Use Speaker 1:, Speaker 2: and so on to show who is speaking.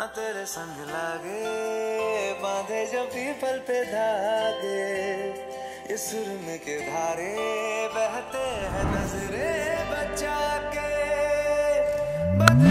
Speaker 1: न तेरे संग लागे, बांधे जो पीपल पे धागे, इस सुरम के धारे बहते हैं नजरे बचा के।